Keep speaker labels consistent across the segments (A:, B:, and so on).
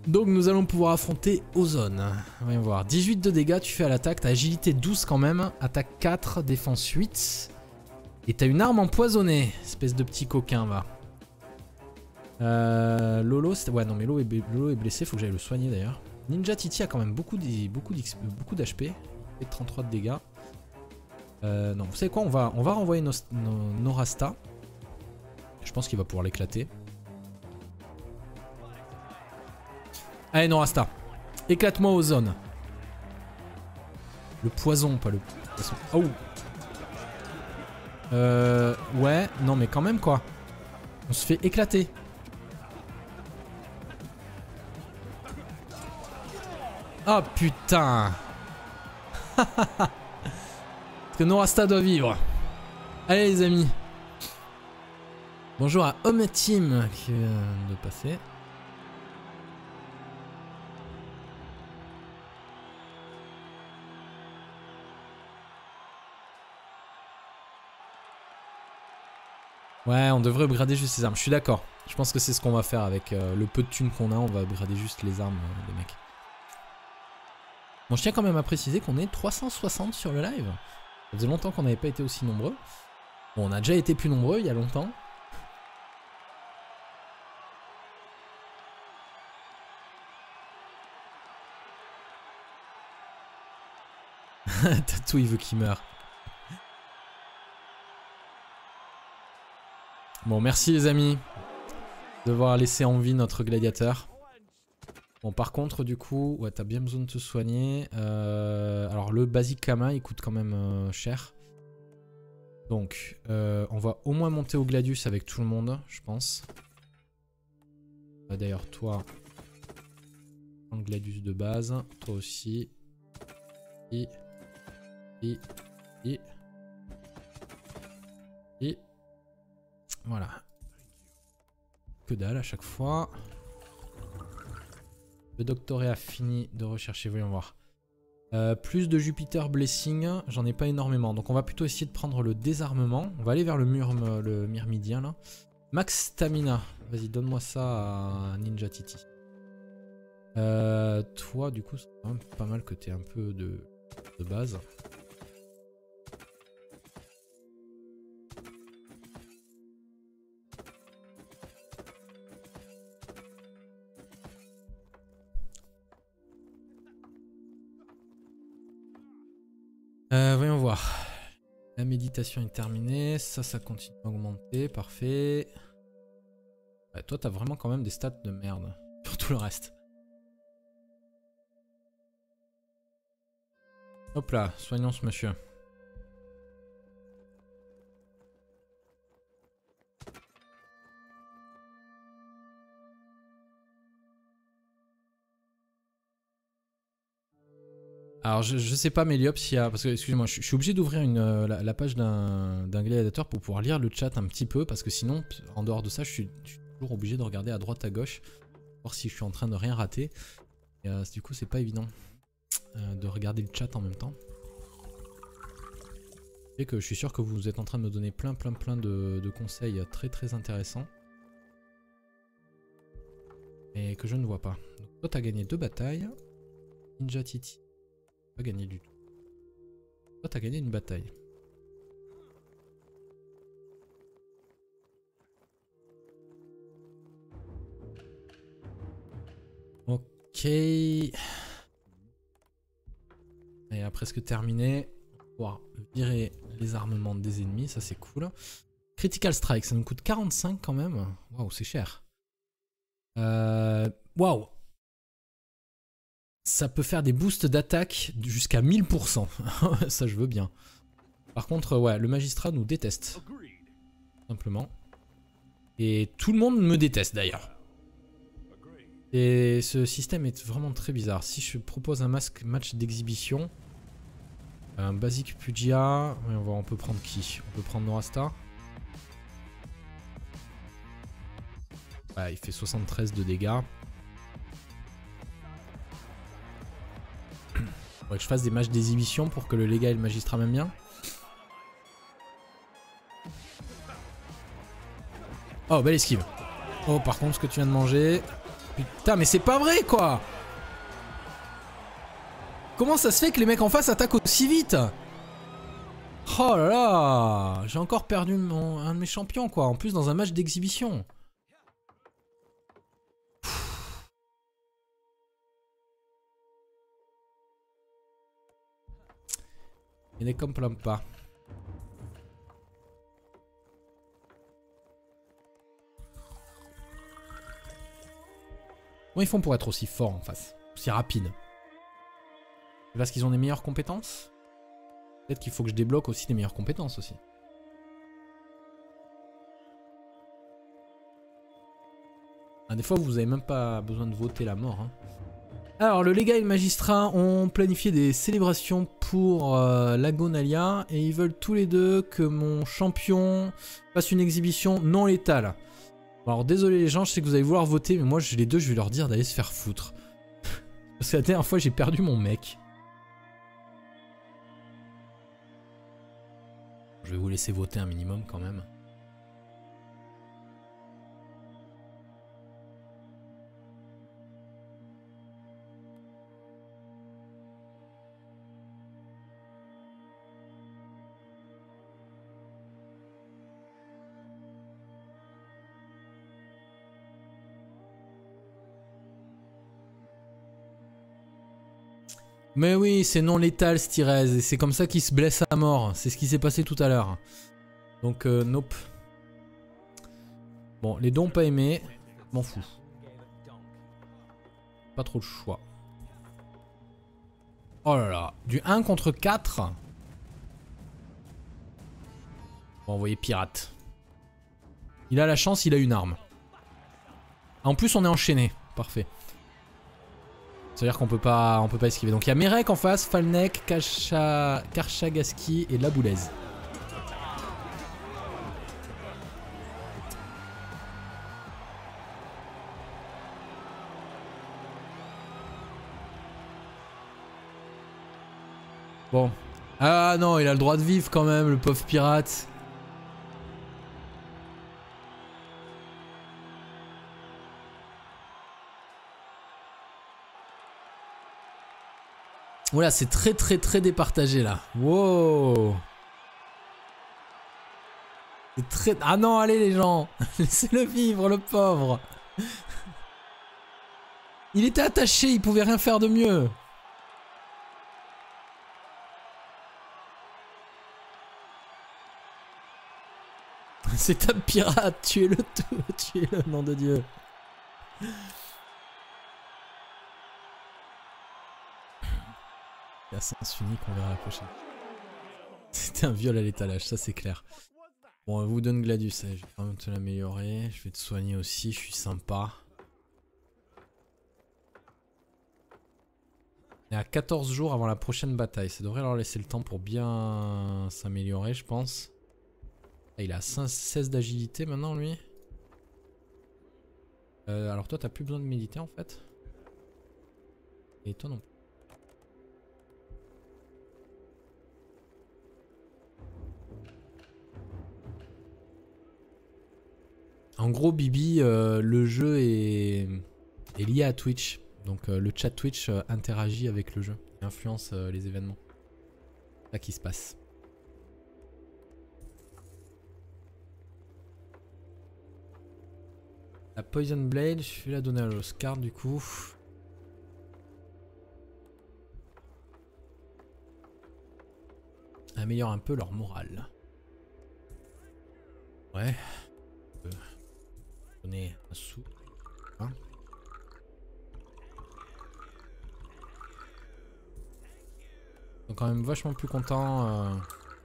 A: Donc nous allons pouvoir affronter Ozone. Voyons voir. 18 de dégâts, tu fais à l'attaque. T'as agilité 12 quand même. Attaque 4, défense 8. Et t'as une arme empoisonnée. Espèce de petit coquin, va. Lolo, ouais non mais Lolo est blessé, faut que j'aille le soigner d'ailleurs. Ninja Titi a quand même beaucoup d'HP. Et 33 de dégâts. Non, vous savez quoi, on va renvoyer Norasta. Je pense qu'il va pouvoir l'éclater. Allez Norasta, éclate-moi Ozone. Le poison, pas le poisson. Oh. Ouais, non mais quand même quoi. On se fait éclater. Oh putain. Parce que Norasta doit vivre. Allez les amis. Bonjour à Home Team qui vient de passer. Ouais, on devrait upgrader juste les armes. Je suis d'accord. Je pense que c'est ce qu'on va faire avec le peu de thunes qu'on a. On va upgrader juste les armes des mecs. Bon, je tiens quand même à préciser qu'on est 360 sur le live. Ça faisait longtemps qu'on n'avait pas été aussi nombreux. Bon, on a déjà été plus nombreux il y a longtemps. Tatou, il veut qu'il meure. Bon, merci les amis d'avoir laissé en vie notre gladiateur. Bon, par contre, du coup, ouais, t'as bien besoin de te soigner. Alors, le basique Kama, il coûte quand même cher. Donc, on va au moins monter au Gladius avec tout le monde, je pense. D'ailleurs, toi, un Gladius de base. Toi aussi. Et voilà. Que dalle à chaque fois. Le doctorat a fini de rechercher, voyons voir. Plus de Jupiter Blessing, j'en ai pas énormément. Donc on va plutôt essayer de prendre le désarmement. On va aller vers le myrmidien là. Max Stamina. Vas-y, donne-moi ça à Ninja Titi. Toi, du coup, c'est quand même pas mal que tu aies un peu de base. Voyons voir. La méditation est terminée. Ça continue à augmenter. Parfait. Ouais, toi, t'as vraiment quand même des stats de merde. Pour tout le reste. Hop là, soignons ce monsieur. Alors je sais pas Méliop s'il y a... Parce que excusez-moi, je suis obligé d'ouvrir la page d'un gladiateur pour pouvoir lire le chat un petit peu. Parce que sinon, en dehors de ça, je suis toujours obligé de regarder à droite à gauche. Voir si je suis en train de rien rater. Et du coup c'est pas évident de regarder le chat en même temps. Et que je suis sûr que vous êtes en train de me donner plein de conseils très intéressants. Et que je ne vois pas. Donc, toi t'as gagné 2 batailles. Ninja Titi. Pas gagné du tout. Toi t'as gagné une bataille. Ok. Et à presque terminé. On va pouvoir virer les armements des ennemis, ça c'est cool. Critical Strike, ça nous coûte 45 quand même. Waouh, c'est cher. Waouh. Ça peut faire des boosts d'attaque jusqu'à 1000%. Ça je veux bien. Par contre, ouais, le magistrat nous déteste. Simplement. Et tout le monde me déteste d'ailleurs. Et ce système est vraiment très bizarre. Si je propose un match d'exhibition, un basique Puggia, on peut prendre qui? On peut prendre Norasta. Ouais, il fait 73 de dégâts. Faudrait que je fasse des matchs d'exhibition pour que le légat et le magistrat m'aiment bien. Oh, belle esquive. Oh, par contre, ce que tu viens de manger... Putain, mais c'est pas vrai, quoi! Comment ça se fait que les mecs en face attaquent aussi vite? Oh là là! J'ai encore perdu un de mes champions, quoi. En plus, dans un match d'exhibition. Il ne comprend pas. Comment ils font pour être aussi forts en face? Aussi rapides? C'est parce qu'ils ont des meilleures compétences? Peut-être qu'il faut que je débloque aussi des meilleures compétences aussi. Ah, des fois, vous avez même pas besoin de voter la mort. Hein. Alors, le légat et le magistrat ont planifié des célébrations pour Lagonalia et ils veulent tous les deux que mon champion fasse une exhibition non létale. Bon, alors, désolé les gens, je sais que vous allez vouloir voter, mais moi, les deux, je vais leur dire d'aller se faire foutre. Parce que la dernière fois, j'ai perdu mon mec. Je vais vous laisser voter un minimum quand même. Mais oui, c'est non létal Styrez, et c'est comme ça qu'il se blesse à mort. C'est ce qui s'est passé tout à l'heure. Donc, nope. Bon, les dons pas aimés, m'en fous. Pas trop le choix. Oh là là, du 1 contre 4. Bon, envoyer pirate. Il a la chance, il a une arme. En plus, on est enchaîné. Parfait. C'est-à-dire qu'on peut pas esquiver. Donc il y a Merek en face, Falnek, Karchagaski et Laboulaise. Bon. Ah non, il a le droit de vivre quand même, le pauvre pirate. Voilà, c'est très départagé là. Wow. C'est très... Ah non, allez les gens. Laissez-le vivre, le pauvre. Il était attaché, il pouvait rien faire de mieux. C'est un pirate, tuez-le tout, tuez-le, nom de Dieu. Il y a sens unique, on verra la prochaine. C'était un viol à l'étalage, ça c'est clair. Bon, on vous donne Gladius, allez, je vais quand même te l'améliorer. Je vais te soigner aussi, je suis sympa. On est à 14 jours avant la prochaine bataille. Ça devrait leur laisser le temps pour bien s'améliorer, je pense. Ah, il a 16 d'agilité maintenant, lui. Alors toi, t'as plus besoin de méditer en fait. Et toi non plus. En gros, Bibi, le jeu est lié à Twitch. Donc le chat Twitch interagit avec le jeu et influence les événements. C'est ça qui se passe. La Poison Blade, je vais la donner à l'Oscar du coup. Améliore un peu leur morale. Ouais. Donner un sou. Hein, ils sont quand même vachement plus contents.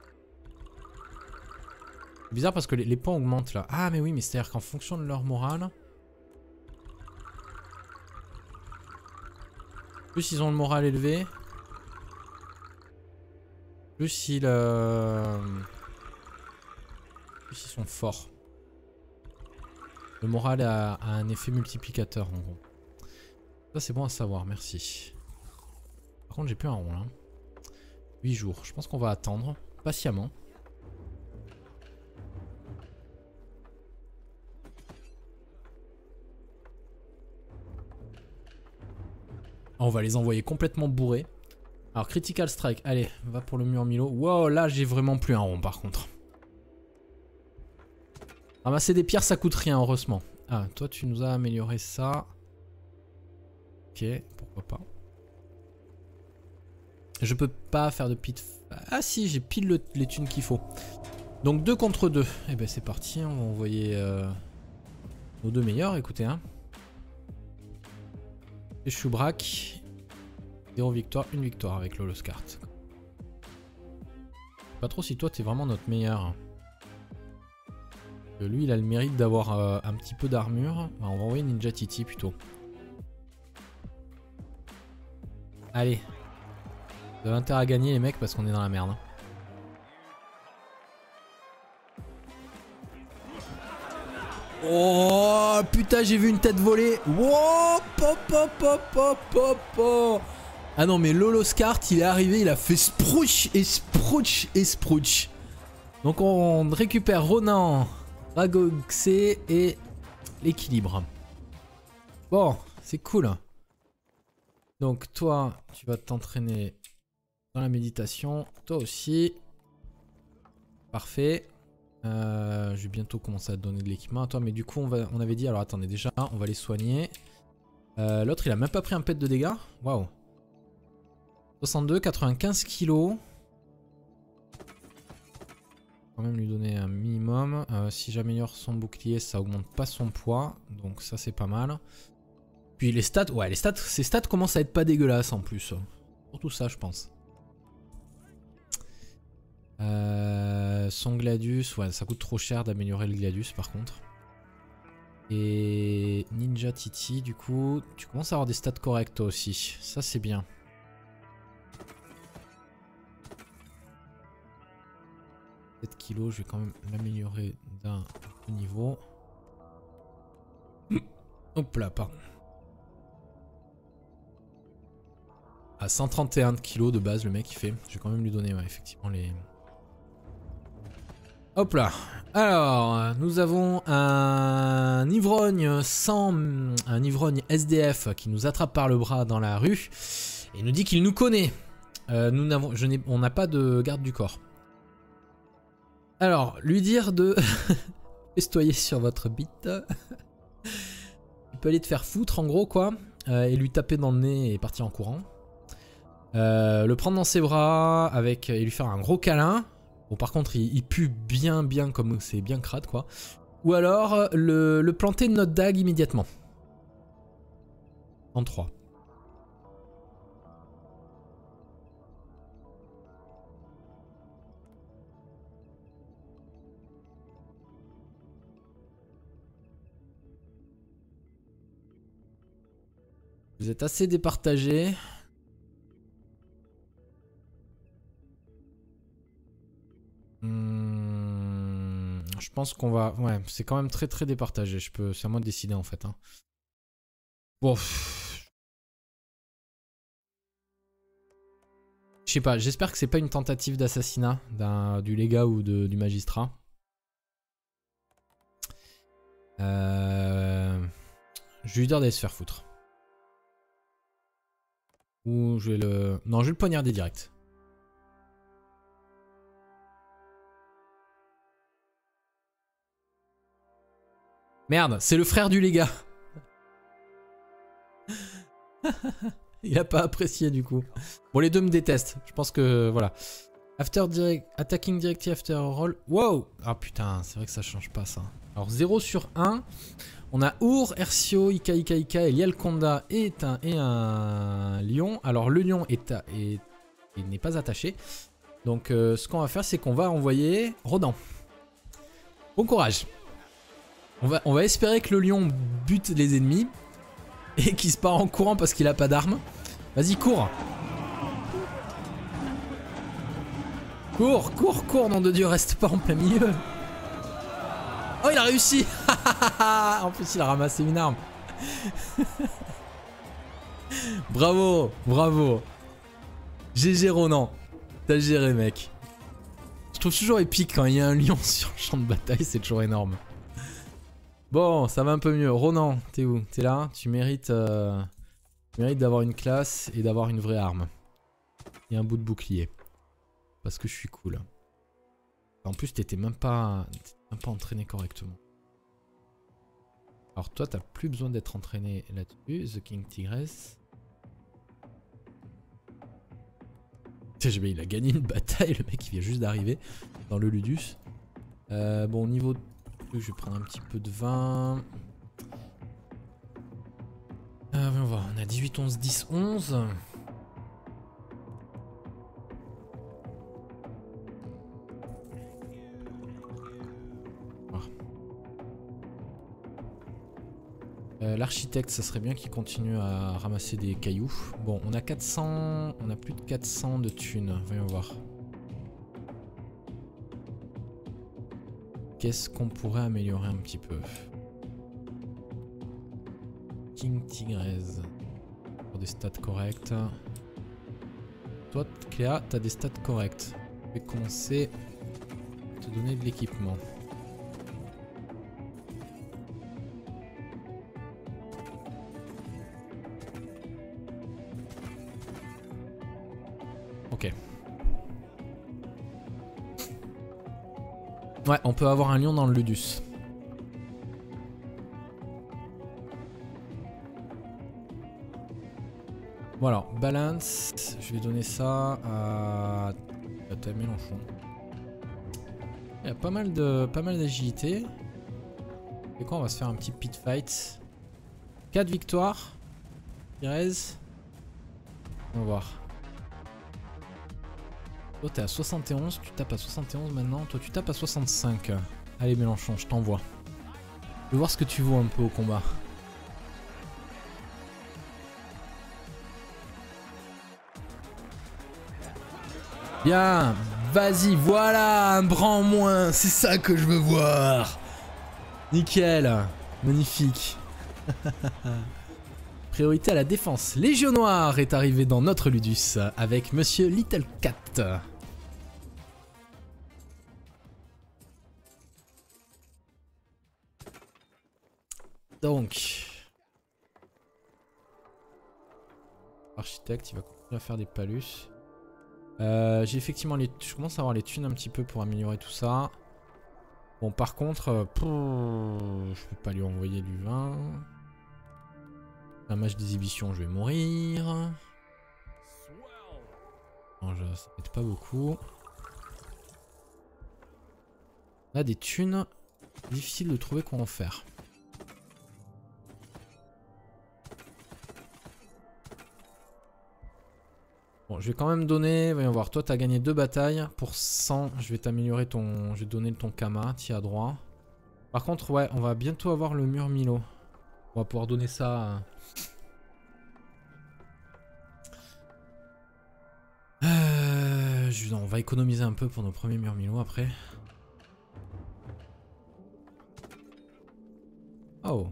A: C'est bizarre parce que les points augmentent là. Ah mais oui, mais c'est-à-dire qu'en fonction de leur morale... Plus ils ont le moral élevé, plus ils sont forts. Le moral a un effet multiplicateur en gros. Ça c'est bon à savoir, merci. Par contre j'ai plus un rond là. 8 jours, je pense qu'on va attendre patiemment. On va les envoyer complètement bourrés. Alors Critical Strike, allez, va pour le mur Milo. Wow, là j'ai vraiment plus un rond par contre. Ramasser des pierres ça coûte rien heureusement. Ah, toi tu nous as amélioré ça. Ok, pourquoi pas. Je peux pas faire de pit... Ah si, j'ai pile les thunes qu'il faut. Donc 2 contre 2. Eh ben c'est parti, on va envoyer nos 2 meilleurs, écoutez. Hein. Et Choubrac. 0 victoire, 1 victoire avec Loloscart. Pas trop si toi t'es vraiment notre meilleur. Lui il a le mérite d'avoir un petit peu d'armure. On va envoyer Ninja Titi plutôt. Allez. Vous avez intérêt à gagner les mecs parce qu'on est dans la merde. Oh putain j'ai vu une tête voler. Wow, pop, pop, pop, pop, pop, pop. Ah non mais Loloscart il est arrivé, il a fait sprouch et sprouch et sprouch. Donc on récupère Ronan, Ragoxé et l'équilibre. Bon, c'est cool. Donc toi, tu vas t'entraîner dans la méditation. Toi aussi. Parfait. Je vais bientôt commencer à te donner de l'équipement à toi. Mais du coup, on avait dit... Alors attendez, déjà, on va les soigner. L'autre, il a même pas pris un pet de dégâts. Waouh. 62, 95 kilos. Quand même lui donner un minimum. Si j'améliore son bouclier, ça augmente pas son poids. Donc ça, c'est pas mal. Puis les stats, ouais, ses stats commencent à être pas dégueulasses en plus. Surtout ça, je pense. Son Gladius, ouais, ça coûte trop cher d'améliorer le Gladius par contre. Et Ninja Titi, du coup, tu commences à avoir des stats corrects toi aussi. Ça, c'est bien. Kilos, je vais quand même l'améliorer d'un niveau. Hop là, pardon. À 131 kilos de base, le mec il fait. Je vais quand même lui donner, ouais, effectivement, les... Hop là. Alors, nous avons un ivrogne un ivrogne SDF qui nous attrape par le bras dans la rue et nous dit qu'il nous connaît. On n'a pas de garde du corps. Alors, lui dire de festoyer sur votre bite. Il peut aller te faire foutre en gros quoi. Et lui taper dans le nez et partir en courant. Le prendre dans ses bras et lui faire un gros câlin. Bon par contre il pue bien comme c'est bien crade quoi. Ou alors le planter de notre dague immédiatement. En 3. Vous êtes assez départagés. Je pense qu'on va... Ouais, c'est quand même très départagé. C'est à moi de décider en fait. Hein. Bon. Je sais pas, j'espère que c'est pas une tentative d'assassinat du légat ou du magistrat. Je vais lui dire d'aller se faire foutre. Ou je vais le... Non, je vais le poignarder direct. Merde, c'est le frère du légat. Il a pas apprécié du coup. Bon, les deux me détestent. Je pense que voilà. Attacking directly after roll. Wow. Ah putain, c'est vrai que ça change pas ça. Alors 0 sur 1. On a Our, Ercio, Ika et Lialkonda et un lion. Alors le lion n'est pas attaché. Donc ce qu'on va faire, c'est qu'on va envoyer Rodan. Bon courage. On va espérer que le lion bute les ennemis. Et qu'il se part en courant parce qu'il a pas d'armes. Vas-y, cours. Cours, nom de Dieu, reste pas en plein milieu. Oh, il a réussi. En plus, il a ramassé une arme. Bravo. GG Ronan. T'as géré, mec. Je trouve toujours épique quand il y a un lion sur le champ de bataille, c'est toujours énorme. Bon, ça va un peu mieux. Ronan, t'es où? T'es là? Tu mérites Tu mérites d'avoir une classe et d'avoir une vraie arme. Et un bout de bouclier. Parce que je suis cool. En plus, t'étais même pas entraîné correctement. Alors toi, t'as plus besoin d'être entraîné là-dessus. The King Tigress. Il a gagné une bataille, le mec il vient juste d'arriver dans le Ludus. Bon, au niveau de... Je vais prendre un petit peu de vin. On va voir, on a 18, 11, 10, 11. L'architecte, ça serait bien qu'il continue à ramasser des cailloux. Bon, on a 400... On a plus de 400 de thunes. Voyons voir. Qu'est-ce qu'on pourrait améliorer un petit peu? King Tigress. Pour des stats correctes. Toi, Cléa, t'as des stats correctes. Je vais commencer à te donner de l'équipement. Ok. Ouais, on peut avoir un lion dans le Ludus. Bon alors, balance, je vais donner ça à Mélenchon. Il y a pas mal d'agilité. Et quoi, on va se faire un petit pit fight. 4 victoires. Pires. On va voir. Toi t'es à 71, tu tapes à 71 maintenant. Toi tu tapes à 65. Allez Mélenchon, je t'envoie. Je veux voir ce que tu vaux un peu au combat. Bien, vas-y, voilà, un bras en moins, c'est ça que je veux voir. Nickel, magnifique. Priorité à la défense. Légion Noire est arrivé dans notre Ludus avec Monsieur Little Cat. Donc, architecte, il va continuer à faire des palus. J'ai effectivement je commence à avoir les thunes un petit peu pour améliorer tout ça. Bon, par contre, je peux pas lui envoyer du vin. Un match d'exhibition, je vais mourir. Non, ça m'aide pas beaucoup. Là, des thunes, difficile de trouver quoi en faire. Bon, je vais quand même donner, voyons voir, toi t'as gagné 2 batailles, pour 100 je vais t'améliorer ton, je vais te donner ton Kama, tiens à droit. Par contre ouais, on va bientôt avoir le mur Milo. On va pouvoir donner ça on va économiser un peu pour nos premiers murs Milo après. Oh.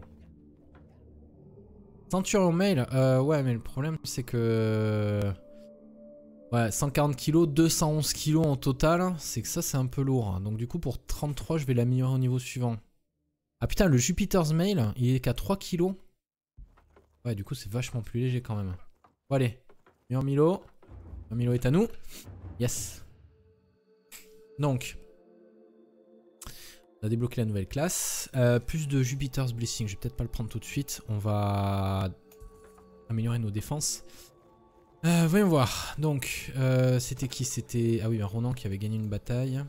A: Centurion Mail, ouais mais le problème c'est que... Ouais, 140 kg, 211 kg en total, c'est que ça c'est un peu lourd. Donc du coup pour 33 je vais l'améliorer au niveau suivant. Ah putain, le Jupiter's Mail, il est qu'à 3 kg. Ouais, du coup c'est vachement plus léger quand même. Bon allez, Mur Milo. Mur Milo est à nous. Yes. Donc, on a débloqué la nouvelle classe. Plus de Jupiter's Blessing, je vais peut-être pas le prendre tout de suite. On va améliorer nos défenses. Voyons voir. Donc, c'était qui? C'était... Ah oui, un Ronan qui avait gagné une bataille.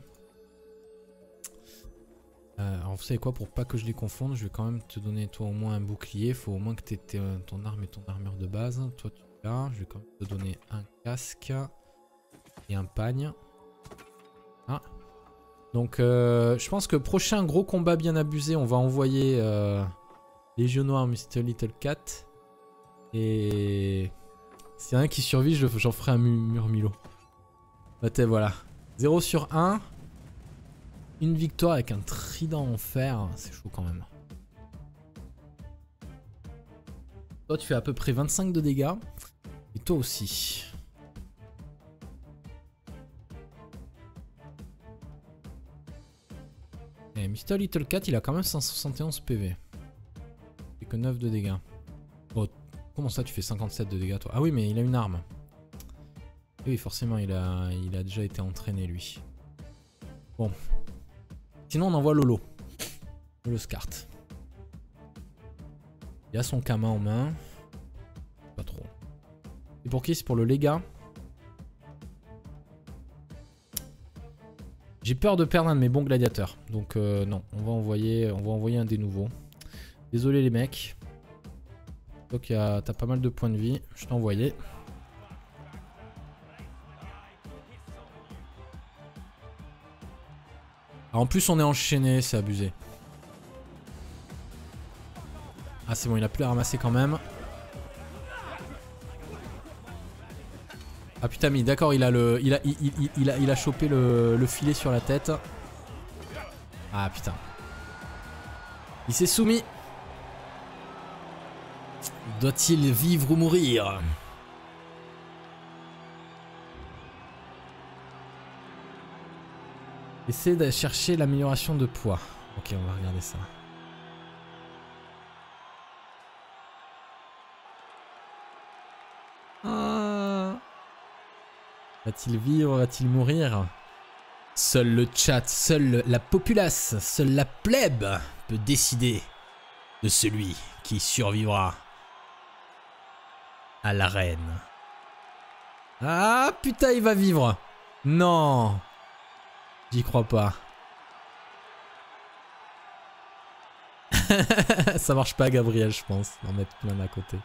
A: Alors, vous savez quoi? Pour pas que je les confonde, je vais quand même te donner, toi, au moins un bouclier. Faut au moins que tu aies ton arme et ton armure de base. Toi, tu l'as. Je vais quand même te donner un casque et un pagne. Ah. Donc, je pense que prochain gros combat bien abusé, on va envoyer Légion Noire, Mr. Little Cat. Et... s'il y en a un qui survit, j'en ferai un mur Milo. Bah voilà. 0 sur 1. Une victoire avec un trident en fer. C'est chaud quand même. Toi, tu fais à peu près 25 de dégâts. Et toi aussi. Et Mr. Little Cat, il a quand même 171 PV. Il fait que 9 de dégâts. Bon, Comment ça, tu fais 57 de dégâts, toi? Ah oui, mais il a une arme. Oui, forcément, il a déjà été entraîné, lui. Bon. Sinon, on envoie Lolo. Lolo Scart. Il a son Kama en main. Pas trop. Et pour qui? C'est pour le Légat. J'ai peur de perdre un de mes bons gladiateurs. Donc non, on va envoyer un des nouveaux. Désolé les mecs. Donc t'as pas mal de points de vie. Je t'ai envoyé. Ah, en plus on est enchaîné, c'est abusé. Ah c'est bon, il a plus à ramasser quand même. Ah putain, mais d'accord, il a chopé le filet sur la tête. Ah putain. Il s'est soumis. Doit-il vivre ou mourir? Essaye de chercher l'amélioration de poids. Ok, on va regarder ça. Va-t-il vivre, va-t-il mourir? Seul le chat, seule la populace, seule la plèbe peut décider de celui qui survivra à l'arène. Ah putain, il va vivre. Non, j'y crois pas. Ça marche pas, Gabriel, je pense. On va mettre plein à côté.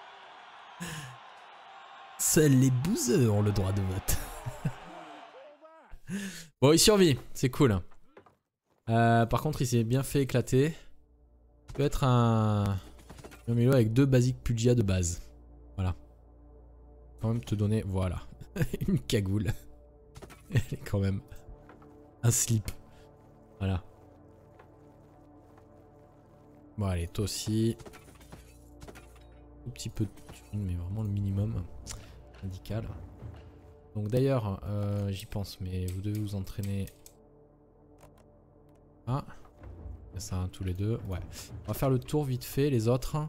A: Seuls les bouseux ont le droit de vote. Bon, il survit, c'est cool. Par contre, il s'est bien fait éclater. Il peut être un Milo avec 2 basiques Pudgia de base. Voilà. Quand même te donner, voilà, une cagoule. Elle est quand même un slip. Voilà. Bon, allez, toi aussi. Un petit peu de thune, mais vraiment le minimum. Radical. Donc d'ailleurs, j'y pense, mais vous devez vous entraîner. Ah, ça, hein, tous les deux. Ouais. On va faire le tour vite fait, les autres.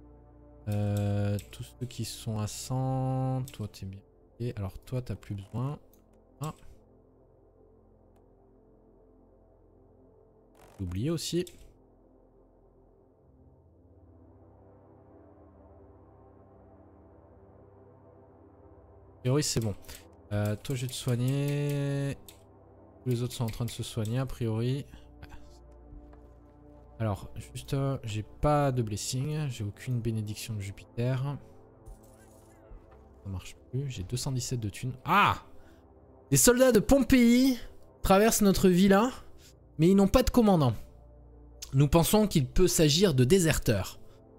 A: Tous ceux qui sont à 100. Toi, t'es bien. Et alors, toi, t'as plus besoin. Ah. J'ai oublié aussi. A priori, c'est bon. Toi, je vais te soigner. Tous les autres sont en train de se soigner, a priori. Alors, juste, j'ai pas de blessing. J'ai aucune bénédiction de Jupiter. Ça marche plus. J'ai 217 de thunes. Ah! Des soldats de Pompéi traversent notre villa, mais ils n'ont pas de commandant. Nous pensons qu'il peut s'agir de déserteurs.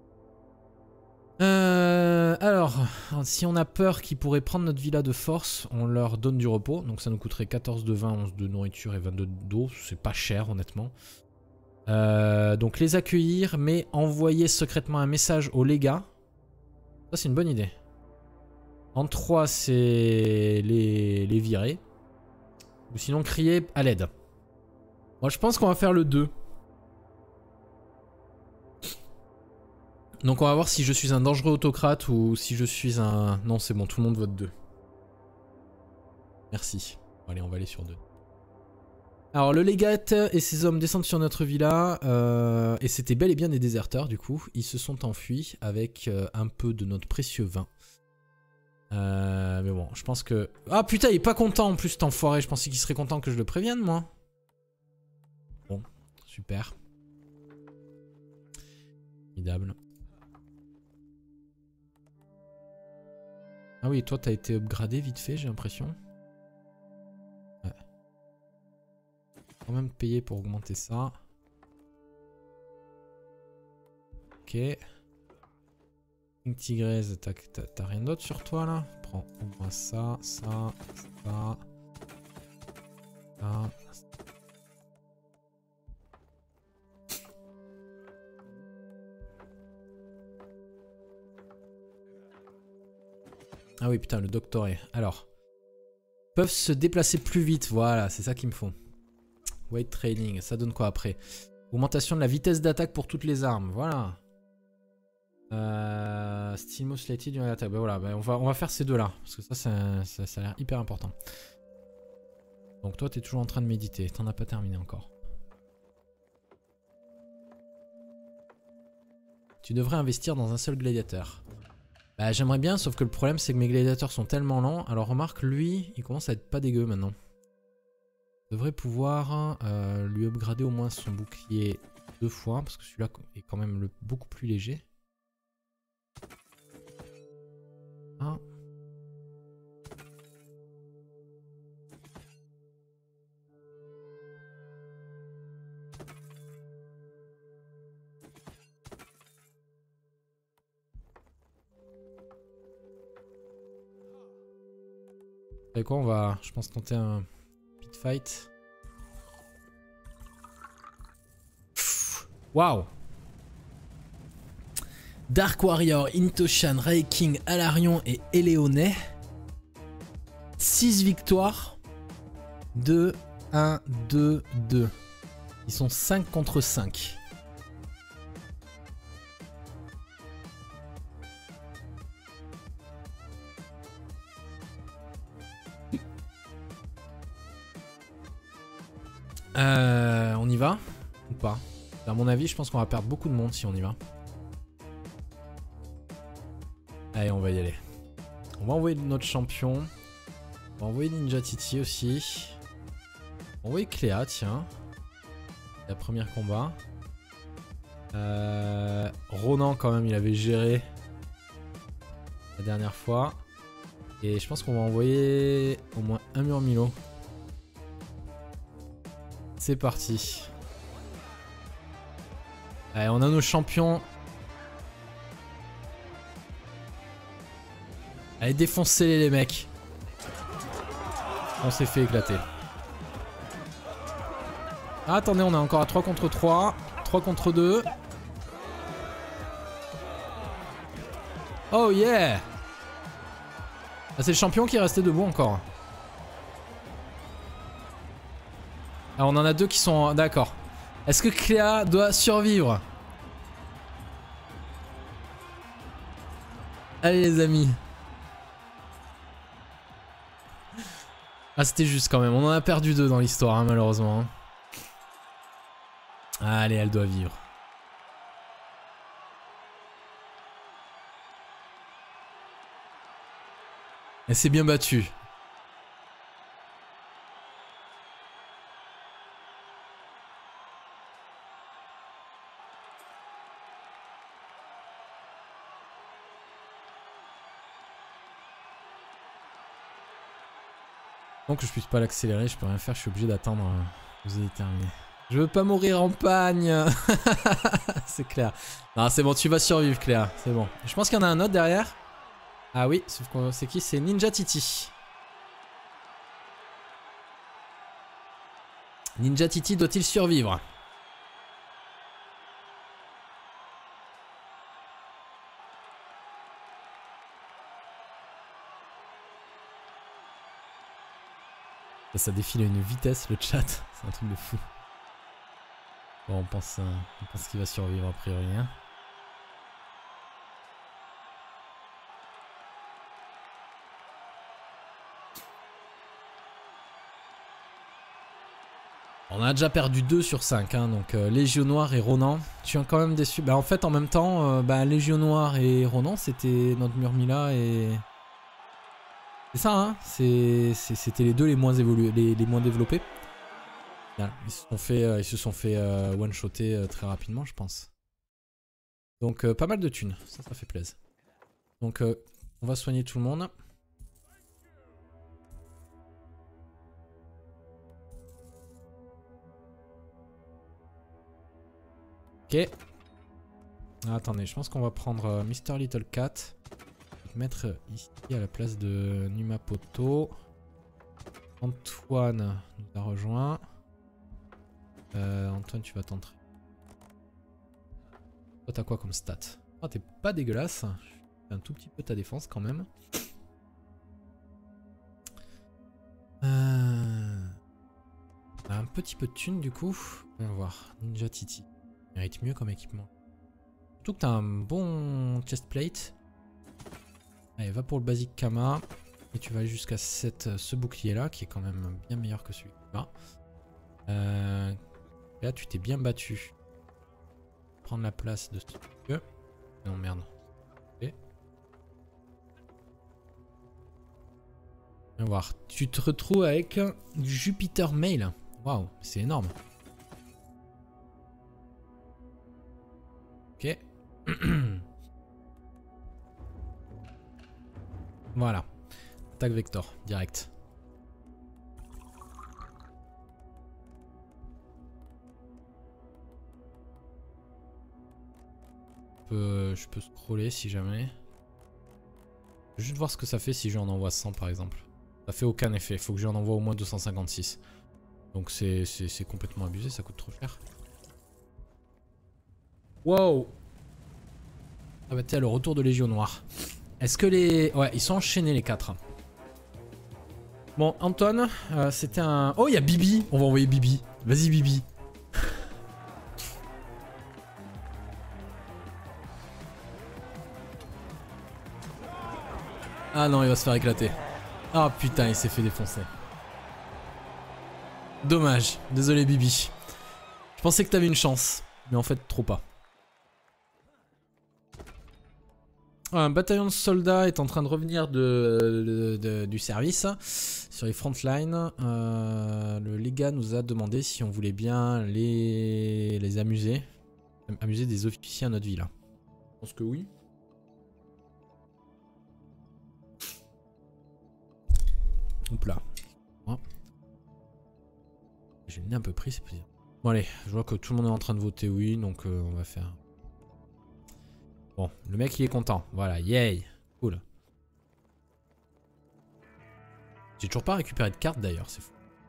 A: Alors, si on a peur qu'ils pourraient prendre notre villa de force, on leur donne du repos. Donc ça nous coûterait 14 de vin, 11 de nourriture et 22 d'eau. C'est pas cher, honnêtement. Donc les accueillir, mais envoyer secrètement un message au légat. Ça, c'est une bonne idée. En 3, c'est les virer. Ou sinon crier à l'aide. Moi, je pense qu'on va faire le 2. Donc on va voir si je suis un dangereux autocrate ou si je suis un... Non, c'est bon, tout le monde vote 2. Merci. Bon, allez, on va aller sur 2. Alors le légat et ses hommes descendent sur notre villa. Et c'était bel et bien des déserteurs du coup. Ils se sont enfuis avec un peu de notre précieux vin. Mais bon, je pense que... Ah putain, il est pas content en plus cet enfoiré. Je pensais qu'il serait content que je le prévienne moi. Bon, super. Formidable. Ah oui, toi t'as été upgradé vite fait, j'ai l'impression. Ouais. Quand même payer pour augmenter ça. Ok. King Tigresse, t'as rien d'autre sur toi là? Prends au moins ça, ça, ça. Ça. Ah oui, putain, le doctoré. Alors. Peuvent se déplacer plus vite. Voilà, c'est ça qu'il me faut. Weight training. Ça donne quoi après? Augmentation de la vitesse d'attaque pour toutes les armes. Voilà. Steel Mouse Slated durant l'attaque. Bah voilà, bah on va faire ces deux là. Parce que ça a l'air hyper important. Donc toi t'es toujours en train de méditer. T'en as pas terminé encore. Tu devrais investir dans un seul gladiateur. Bah j'aimerais bien, sauf que le problème c'est que mes gladiateurs sont tellement lents. Alors remarque, lui, il commence à être pas dégueu maintenant. Je devrais pouvoir lui upgrader au moins son bouclier 2 fois. Parce que celui-là est quand même beaucoup plus léger. Ah. Vous savez quoi, on va, je pense, tenter un pit fight. Waouh! Dark Warrior, Intoshan, Ray King, Alarion et Eleoné. 6 victoires. 2, 1, 2, 2. Ils sont 5 contre 5. On y va ou pas? À mon avis, je pense qu'on va perdre beaucoup de monde si on y va. Allez, on va y aller. On va envoyer notre champion. On va envoyer Ninja Titi aussi. On va envoyer Cléa, tiens. La première combat. Ronan, quand même, il avait géré la dernière fois. Et je pense qu'on va envoyer au moins un Murmilo. C'est parti. Allez, on a nos champions. Allez, défoncez-les les mecs. On s'est fait éclater. Ah, attendez, on est encore à 3 contre 3. 3 contre 2. Oh yeah. Ah, c'est le champion qui est resté debout encore. Ah, on en a 2 qui sont... D'accord. Est-ce que Cléa doit survivre? Allez les amis. Ah, c'était juste quand même. On en a perdu 2 dans l'histoire, hein, malheureusement. Hein. Allez, elle doit vivre. Elle s'est bien battue. Donc je puisse pas l'accélérer, je peux rien faire, je suis obligé d'attendre que vous ayez terminé. Je veux pas mourir en pagne. C'est clair. Non, c'est bon, tu vas survivre, Cléa. C'est bon. Je pense qu'il y en a un autre derrière. Ah oui, sauf que c'est qui? C'est Ninja Titi. Ninja Titi doit-il survivre? Ça défile à une vitesse, le chat. C'est un truc de fou. Bon, on pense qu'il va survivre a priori. Hein. On a déjà perdu 2 sur 5, hein, donc Légion Noire et Ronan. Je suis quand même déçu. Bah, en fait, en même temps, Légion Noire et Ronan, c'était notre Murmila et... C'est ça, hein, c'était les deux les moins évolués, les moins développés. Ils se sont fait one-shotter très rapidement, je pense. Donc pas mal de thunes, ça fait plaisir. Donc on va soigner tout le monde. Ok. Ah, attendez, je pense qu'on va prendre Mr. Little Cat. Mettre ici à la place de Numapoto. Antoine nous a rejoint. Antoine, tu vas t'entrer. Toi, t'as quoi comme stat? Oh, t'es pas dégueulasse. Un tout petit peu ta défense quand même. Un petit peu de thunes du coup. On va voir. Ninja Titi. Mérite mieux comme équipement. Surtout que t'as un bon chestplate. Allez, va pour le basic Kama. Et tu vas aller jusqu'à ce bouclier là qui est quand même bien meilleur que celui-là. Là tu t'es bien battu. Prendre la place de ce truc. Non merde. Okay. On va voir. Tu te retrouves avec du Jupiter Mail. Waouh, c'est énorme. Ok. Voilà. Attaque Vector, direct. Je peux scroller si jamais. Juste voir ce que ça fait si j'en envoie 100 par exemple. Ça fait aucun effet, faut que j'en envoie au moins 256. Donc c'est complètement abusé, ça coûte trop cher. Wow. Ah bah t'es le retour de Légion Noire. Est-ce que les... Ouais, ils sont enchaînés les 4. Bon, Anton, c'était un... Oh, il y a Bibi. On va envoyer Bibi. Vas-y, Bibi. Ah non, il va se faire éclater. Ah putain, il s'est fait défoncer. Dommage. Désolé, Bibi. Je pensais que t'avais une chance. Mais en fait, trop pas. Un bataillon de soldats est en train de revenir du service sur les front lines. Le légat nous a demandé si on voulait bien les amuser. Amuser des officiers à notre ville. Je pense que oui. Hop là. J'ai le nez un peu pris, c'est plaisir. Bon allez, je vois que tout le monde est en train de voter oui, donc on va faire... Bon, le mec il est content. Voilà, yay. Cool. J'ai toujours pas récupéré de carte d'ailleurs, c'est fou.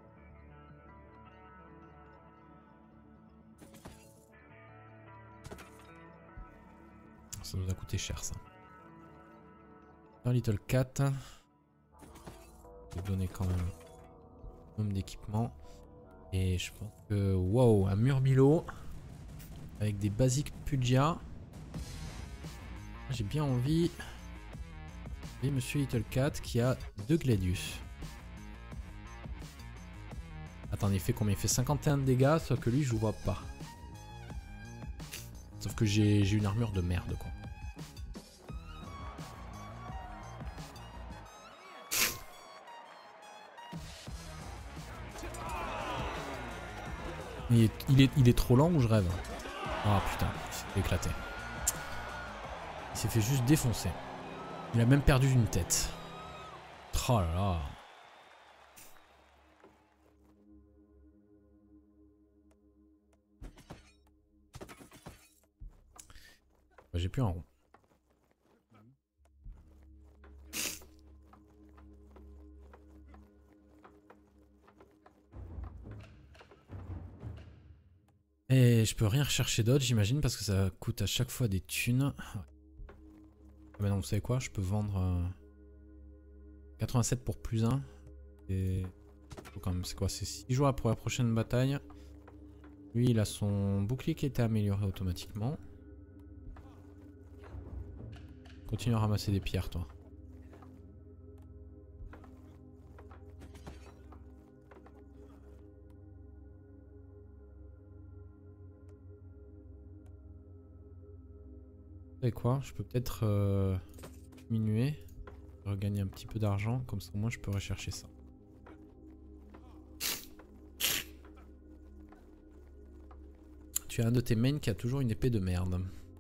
A: Ça nous a coûté cher ça. Un Little Cat. Je vais donner quand même un nombre d'équipements. Et je pense que... Wow, un Murmillo. Avec des basiques Pudgia. J'ai bien envie. Et Monsieur Little Cat qui a 2 Gladius. Attendez, il fait combien? Il fait 51 de dégâts, sauf que lui je vois pas. Sauf que j'ai une armure de merde quoi. Il est trop lent ou je rêve? Ah putain, il s'est fait éclater. Il s'est fait juste défoncer. Il a même perdu une tête. Oh là là. Bah, j'ai plus un rond. Et je peux rien rechercher d'autre j'imagine parce que ça coûte à chaque fois des thunes. Ah bah non, vous savez quoi, je peux vendre 87 pour plus 1. Et quand même, c'est quoi, c'est 6 jours pour la prochaine bataille. Lui il a son bouclier qui a été amélioré automatiquement. Continue à ramasser des pierres toi. Vous savez quoi, je peux peut-être diminuer, regagner un petit peu d'argent, comme ça au moins je peux rechercher ça. Tu as un de tes mains qui a toujours une épée de merde.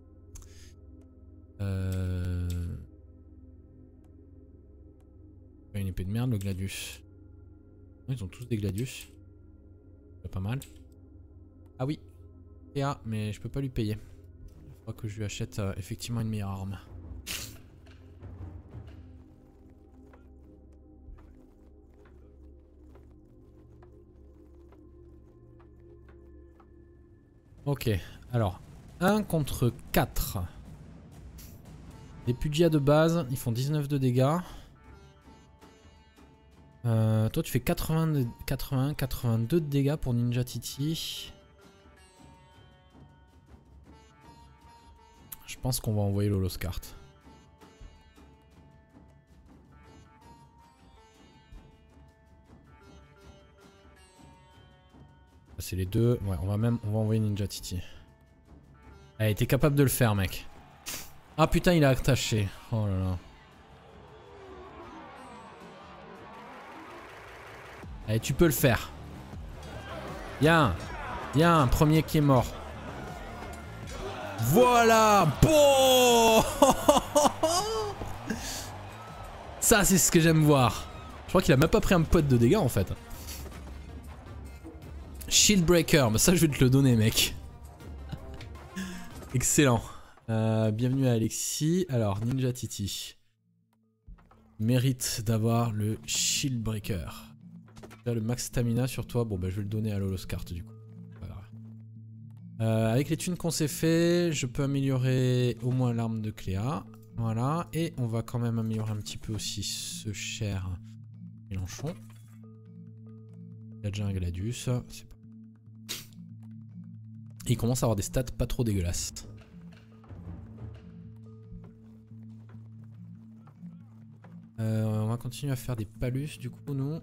A: Une épée de merde, le Gladius. Ils ont tous des Gladius. C'est pas mal. Ah oui. PA, mais je peux pas lui payer. Il faudra que je lui achète effectivement une meilleure arme. Ok, alors 1 contre 4. Les Pudgia de base, ils font 19 de dégâts. Toi tu fais 80, 81, 82 de dégâts pour Ninja Titi. Je pense qu'on va envoyer l'Holoscart. C'est les deux. Ouais, on va envoyer Ninja Titi. Allez, t'es capable de le faire, mec. Ah putain, il a attaché. Oh là là. Allez, tu peux le faire. Bien. Bien, premier qui est mort. Voilà. Bon. Ça, c'est ce que j'aime voir. Je crois qu'il a même pas pris un pot de dégâts, en fait. Shield Breaker, bah ça je vais te le donner, mec. Excellent. Bienvenue à Alexis. Alors, Ninja Titi mérite d'avoir le Shield Breaker. Là, le max stamina sur toi. Bon, bah je vais le donner à l'Holoscart du coup. Pas grave. Avec les thunes qu'on s'est fait, je peux améliorer au moins l'arme de Cléa. Voilà. Et on va quand même améliorer un petit peu aussi ce cher Mélenchon. Il a déjà un Gladius. C'est pas... Il commence à avoir des stats pas trop dégueulasses. On va continuer à faire des palus du coup nous.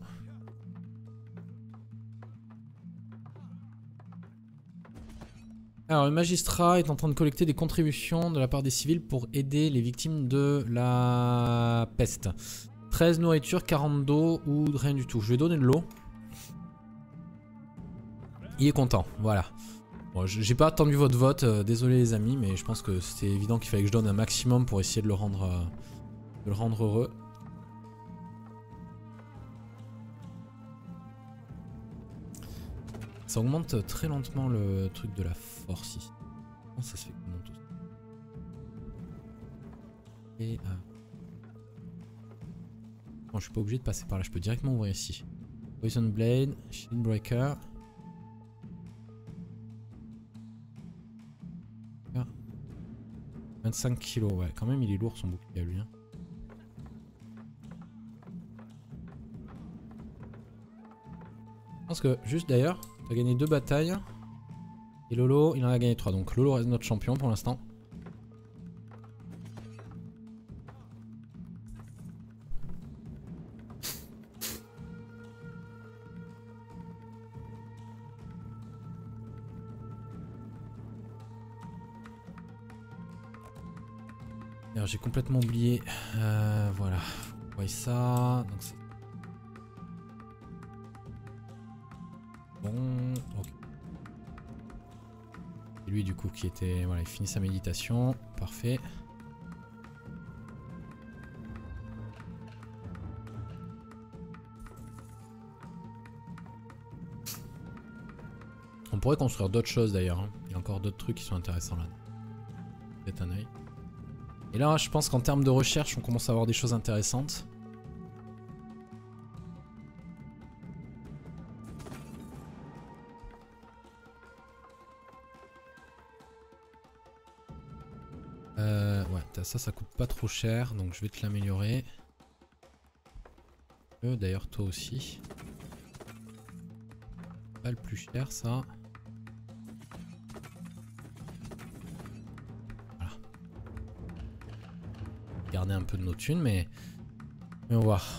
A: Alors le magistrat est en train de collecter des contributions de la part des civils pour aider les victimes de la peste. 13 nourriture, 40 d'eau ou rien du tout. Je vais donner de l'eau. Il est content, voilà. Bon, j'ai pas attendu votre vote, désolé les amis, mais je pense que c'était évident qu'il fallait que je donne un maximum pour essayer de le rendre heureux. Ça augmente très lentement le truc de la force ici. Comment ça se fait qu'on monte tout ça? Et bon, je suis pas obligé de passer par là, je peux directement ouvrir ici. Poison Blade, Shield Breaker. 25 kilos, ouais, quand même il est lourd son bouclier à lui. Hein. Je pense que juste d'ailleurs, tu as gagné 2 batailles. Et Lolo, il en a gagné 3. Donc Lolo reste notre champion pour l'instant. Alors j'ai complètement oublié. Voilà. Vous voyez ça. Donc c'est bon. Ok. Et lui du coup qui était. Voilà, il finit sa méditation. Parfait. On pourrait construire d'autres choses d'ailleurs. Hein. Il y a encore d'autres trucs qui sont intéressants là. Peut-être un œil. Et là, je pense qu'en termes de recherche, on commence à avoir des choses intéressantes. Ouais, ça coûte pas trop cher, donc je vais te l'améliorer. D'ailleurs, toi aussi. Pas le plus cher, ça. Garder un peu de nos thunes, mais on va voir.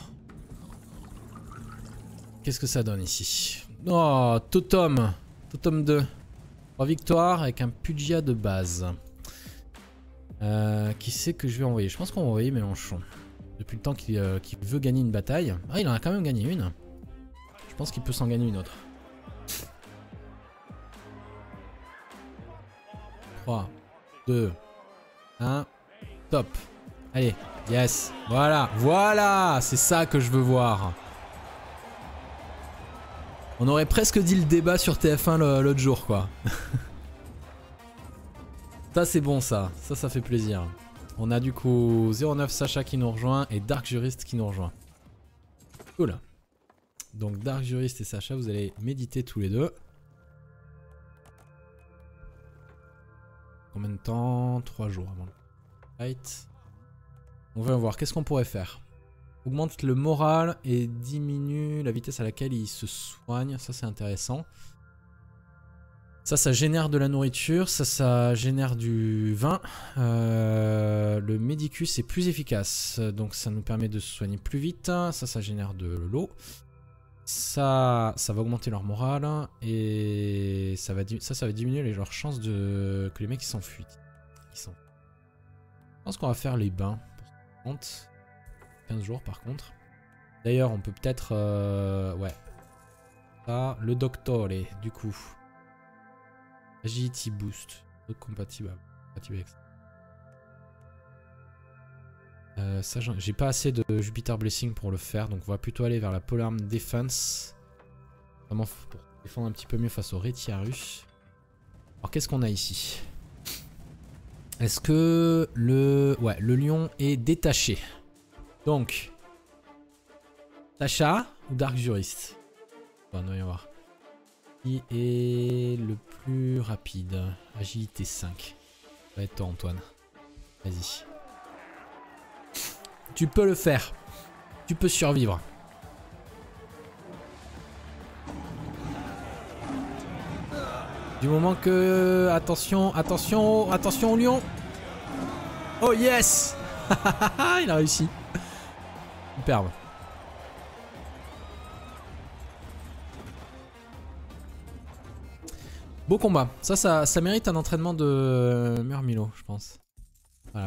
A: Qu'est-ce que ça donne ici? Oh, Totem. Totem 2. 3 victoires avec un Pudgia de base. Qui c'est que je vais envoyer? Je pense qu'on va envoyer Mélenchon. Depuis le temps qu'il veut gagner une bataille. Ah, il en a quand même gagné une. Je pense qu'il peut s'en gagner une autre. 3, 2, 1, top. Allez, yes, voilà, voilà, c'est ça que je veux voir. On aurait presque dit le débat sur TF1 l'autre jour, quoi. Ça, c'est bon, ça fait plaisir. On a du coup 09 Sacha qui nous rejoint et Dark Jurist qui nous rejoint. Cool. Donc Dark Jurist et Sacha, vous allez méditer tous les deux. Combien de temps? 3 jours avant le fight. On va voir, qu'est-ce qu'on pourrait faire? Augmente le moral et diminue la vitesse à laquelle il se soigne. Ça, c'est intéressant. Ça génère de la nourriture, ça génère du vin. Le Medicus est plus efficace, donc ça nous permet de se soigner plus vite. Ça génère de l'eau. Ça va augmenter leur morale et ça va diminuer leurs chances que les mecs s'enfuient. Je pense qu'on va faire les bains. 15 jours par contre. D'ailleurs, on peut peut-être... ouais. Ça, le Doctore, du coup. Agility Boost. Compatible avec ça. Ça j'ai pas assez de Jupiter Blessing pour le faire, donc on va plutôt aller vers la Polearm Defense. Vraiment pour défendre un petit peu mieux face au Retiarus. Alors qu'est-ce qu'on a ici? Est-ce que le lion est détaché? Donc, Tasha ou Dark Jurist? On va y voir. Qui est le plus rapide? Agilité 5. Ça va être toi, Antoine. Vas-y. Tu peux le faire. Tu peux survivre. Du moment que... Attention au lion. Oh yes. Il a réussi. Superbe. Beau combat. Ça mérite un entraînement de Murmillo, je pense. Voilà.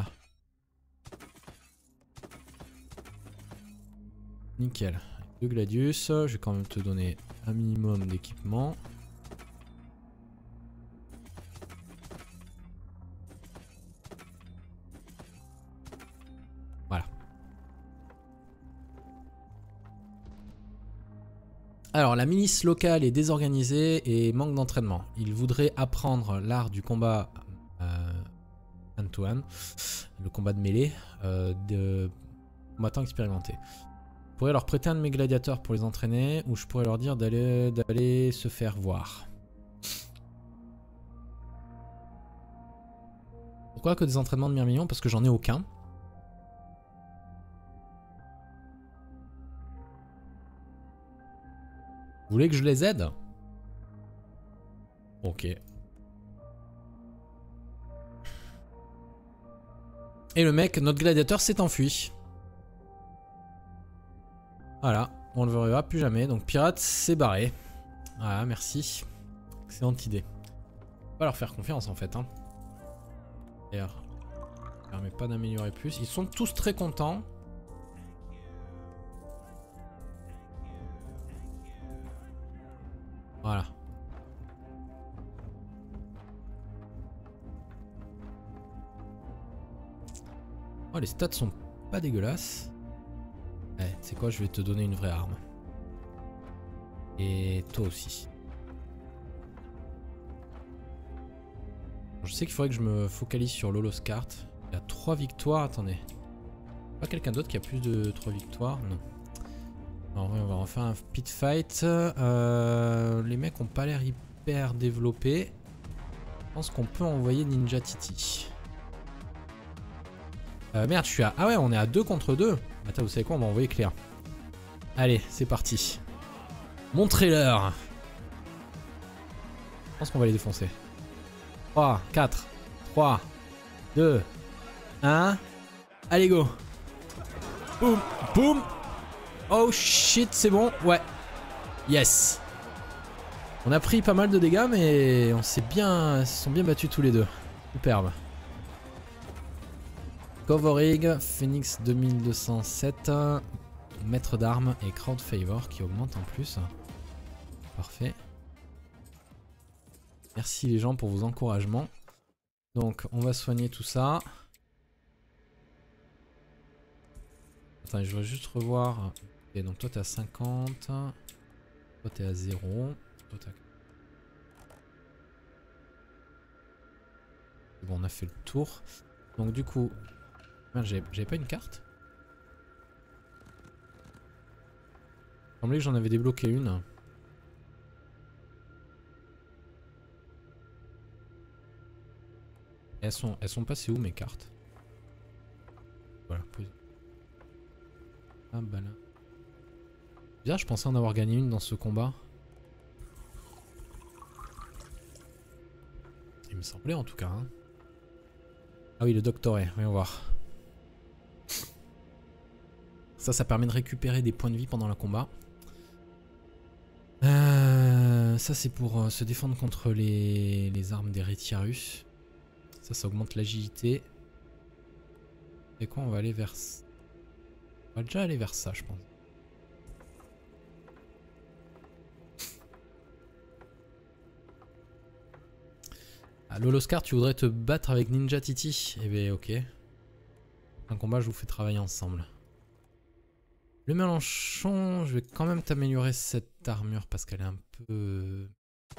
A: Nickel. 2 Gladius. Je vais quand même te donner un minimum d'équipement. Voilà. Alors, la milice locale est désorganisée et manque d'entraînement. Il voudrait apprendre l'art du combat hand-to-hand, le combat de mêlée, de combattants expérimentés. Je pourrais leur prêter un de mes gladiateurs pour les entraîner, ou je pourrais leur dire d'aller se faire voir. Pourquoi que des entraînements de Myrmillon? Parce que j'en ai aucun. Vous voulez que je les aide? Ok. Et le mec, notre gladiateur, s'est enfui. Voilà, on le verra plus jamais. Donc pirate, c'est barré. Voilà, merci. Excellente idée. On va leur faire confiance en fait. Hein. D'ailleurs, ça permet pas d'améliorer plus. Ils sont tous très contents. Voilà. Oh, les stats sont pas dégueulasses. Ouais, c'est quoi, je vais te donner une vraie arme. Et toi aussi. Je sais qu'il faudrait que je me focalise sur Loloskart. Il a 3 victoires, attendez. Pas quelqu'un d'autre qui a plus de 3 victoires? Non. En vrai, on va refaire un pit fight. Les mecs ont pas l'air hyper développés. Je pense qu'on peut envoyer Ninja Titi. Merde, je suis à... Ah ouais, on est à 2 contre 2. Attends, vous savez quoi, on va envoyer Claire. Allez, c'est parti. Montrez-leur. Je pense qu'on va les défoncer. 3, 4, 3, 2, 1. Allez, go. Boum, boum. Oh shit, c'est bon. Ouais. Yes. On a pris pas mal de dégâts, mais on s'est bien... Ils se sont bien battus tous les deux. Superbe. Govorig, Phoenix 2207, Maître d'armes et Crowd Favor qui augmente en plus. Parfait. Merci les gens pour vos encouragements. Donc on va soigner tout ça. Attends, je voudrais juste revoir. Ok, donc toi t'es à 50. Toi t'es à 0. Toi t'es à... Bon, on a fait le tour. Donc du coup... J'avais pas une carte? Il me semblait que j'en avais débloqué une. Et elles sont passées où mes cartes? Voilà. Ah bah là. Bien, je pensais en avoir gagné une dans ce combat. semblait en tout cas. Hein. Ah oui, le doctoré, voyons voir. Ça permet de récupérer des points de vie pendant le combat. Ça c'est pour se défendre contre les armes des Rétiarus. Ça augmente l'agilité. Et quoi, on va aller vers... On va déjà aller vers ça, je pense. Ah, Loloscar, tu voudrais te battre avec Ninja Titi? Eh bien, ok. Un combat, je vous fais travailler ensemble. Le Mélenchon, je vais quand même t'améliorer cette armure parce qu'elle est un peu...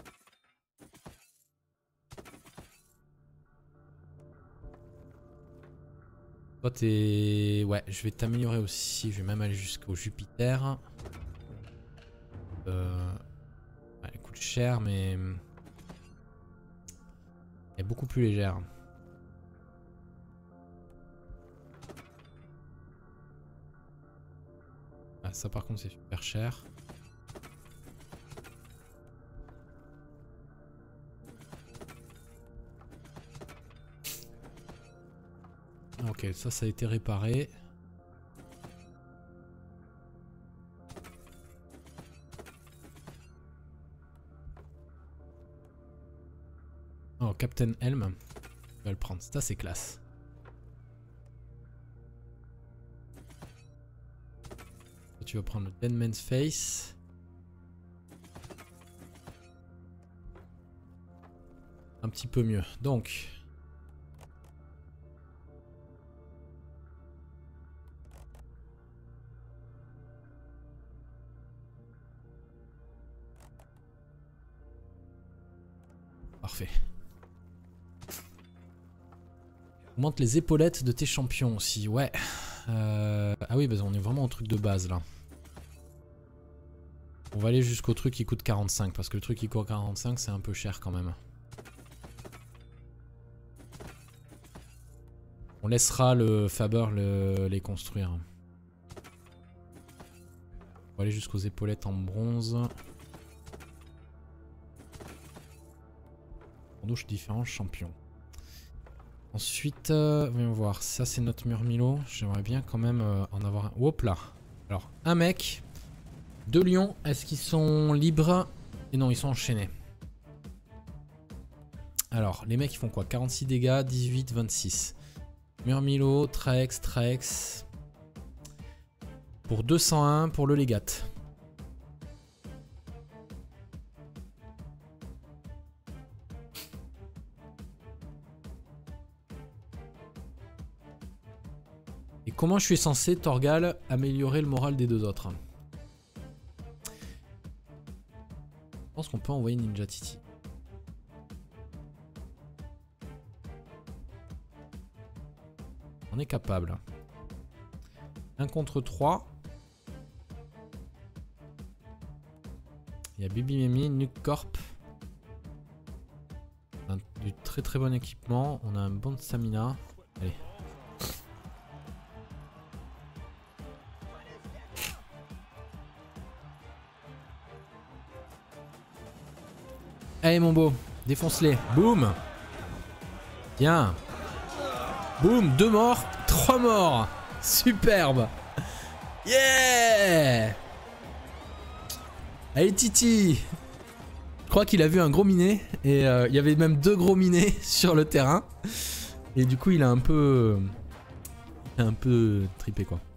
A: Toi t'es... Ouais, je vais t'améliorer aussi, je vais même aller jusqu'au Jupiter. Elle coûte cher mais... Elle est beaucoup plus légère. Ah, ça par contre c'est super cher. Ok, ça a été réparé. Oh, Captain Helm. Je vais le prendre, ça c'est classe. Tu vas prendre le Dead Man's Face. Un petit peu mieux. Donc... Parfait. Augmente les épaulettes de tes champions aussi, ouais. Ah oui, bah on est vraiment au truc de base là. On va aller jusqu'au truc qui coûte 45 parce que le truc qui coûte 45 c'est un peu cher quand même. On laissera le Faber les construire. On va aller jusqu'aux épaulettes en bronze. On touche différents champions. Ensuite, voyons voir. Ça c'est notre Murmillo. J'aimerais bien quand même en avoir un. Hop là. Alors, un mec. 2 lions. Est-ce qu'ils sont libres? Et non, ils sont enchaînés. Alors, les mecs ils font quoi? 46 dégâts, 18, 26. Murmillo, Traex. Pour 201 pour le légat. Et comment je suis censé, Torgal, améliorer le moral des deux autres? Je pense qu'on peut envoyer Ninja Titi. On est capable. 1 contre 3. Il y a Bibi Mimi, Nuke Corp. Du très très bon équipement. On a un bon stamina. Allez. Allez mon beau, défonce-les. Boum. Bien. Boum, 2 morts, 3 morts. Superbe. Yeah. Allez Titi. Je crois qu'il a vu un gros minet. Et il y avait même 2 gros minets sur le terrain. Et du coup il a un peu trippé quoi.